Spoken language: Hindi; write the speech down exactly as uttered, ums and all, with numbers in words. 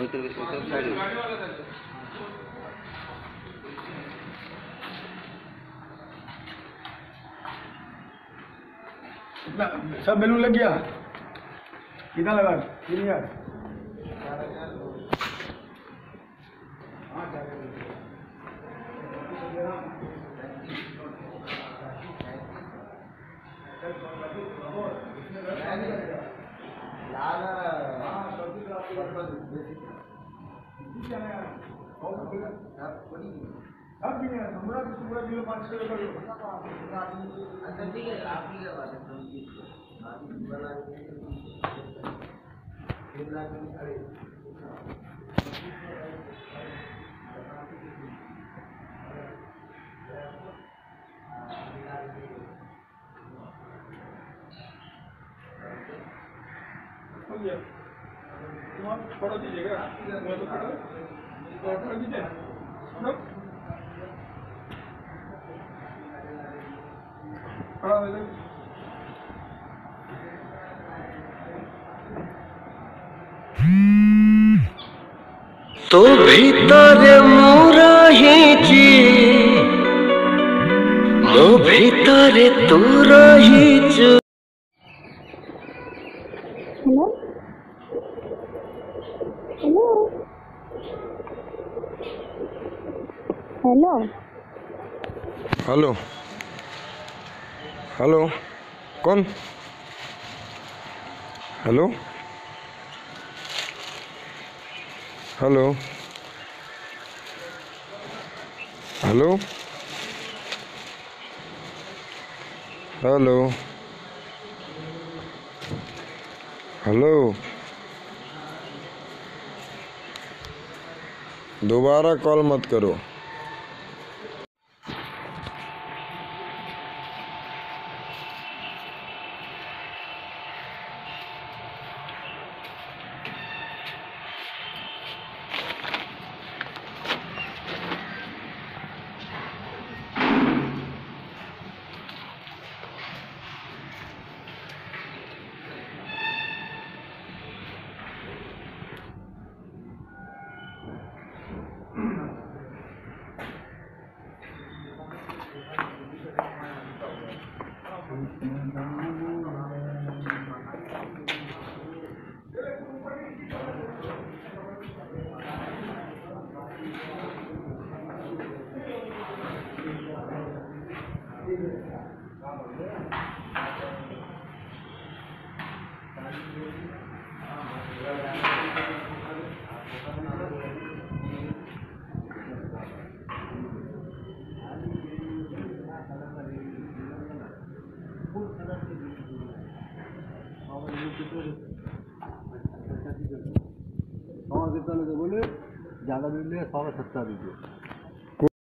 भीतर भीतर साइड सब बैलून लग गया। कितना लगा? तीन हजार। अब भी है हमरा भी पूरा किलो पाँच किलो कर लो। अच्छा ठीक है आप ही का बात है बना तीन लाख में खड़े हो गया। तुम आप छोड़ दीजिएगा मैं तो खड़ा छोड़ दीजिए खड़ा हो जाए। तो भीतर मोरा हिची मो भीतर तू रहिचु। हेलो हेलो हेलो हेलो कौन? Hello hello hello hello hello दोबारा कॉल मत करो। और कितना बोले ज़्यादा मिल रहा है सौ सत्तर दीजिए।